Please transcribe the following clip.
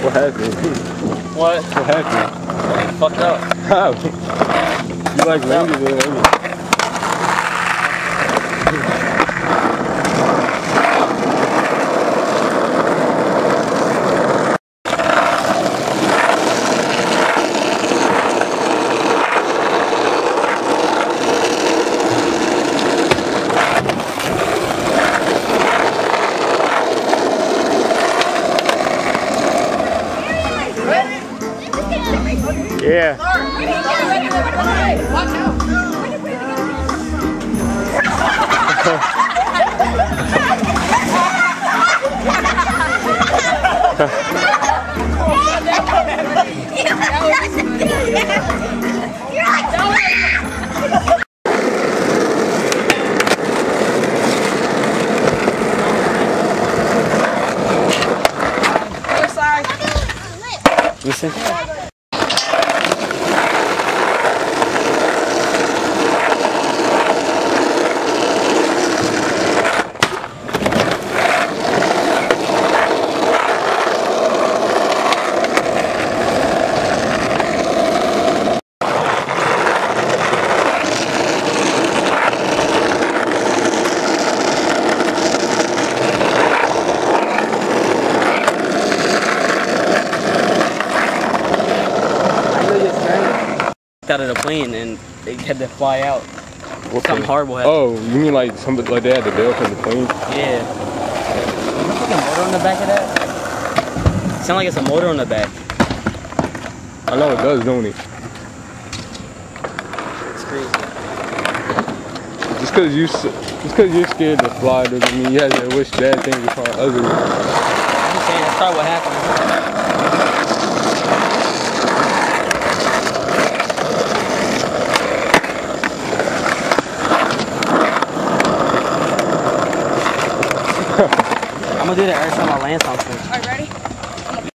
What happened? What? What happened? Fucked up. How? You like landed it? Yeah. Watch out. Listen. Out of the plane and they had to fly out. What Something horrible happened. Oh, you mean like somebody like they had to bail from the plane? Yeah. Is there a motor on the back of that? Sound like it's a motor on the back. I know it does, don't it? It's crazy. Just cause you're scared to fly doesn't mean you have to wish bad things upon others. I'm just saying that's probably what happened. I'm gonna do that every time I land something. Alright, ready?